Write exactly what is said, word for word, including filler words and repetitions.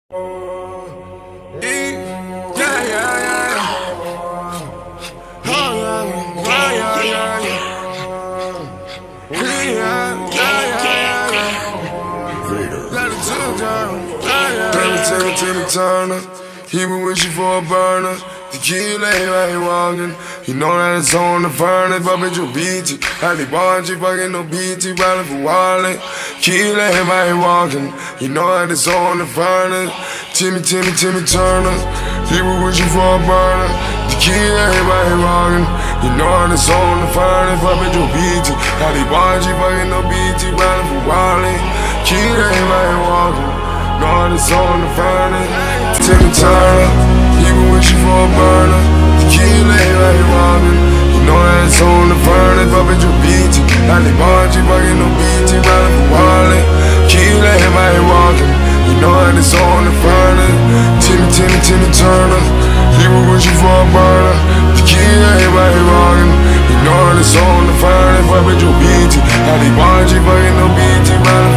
Yeah, yeah, yeah. Oh, yeah, yeah, yeah, yeah. Yeah, yeah, yeah, yeah. Let it turn down. Yeah, yeah. Timmy, Timmy, Turner. He been wishing for a burner. Tequila, right walking. You know that it's on the furnace, but bitch, you beat it. Had the bungee, fucking no B T, riding for wallet. Kill everybody walking. You know that it's on the furnace. Timmy, Timmy, Timmy Turner. He was wishing for a burner. Tequila, everybody walking. You know that it's on the furnace, but bitch, you beat it. Had the bungee, fucking no B T, riding for wallet. Kill everybody walking. Know that it's on the furnace. Timmy Turner. He was wishing for a burner. Tequila, everybody walking. You know that it's on the furnace, but bitch, you beat it. Had the bungee, fucking no B T, riding for wallet. Kill everybody walking. You know that it's on the furnace. Timmy, Timmy, Timmy Turner. He was wishing for a burner. Tequila, everybody walking. You know that it's on the furnace, but bitch, you beat it. Had the bungee, fucking no B T, riding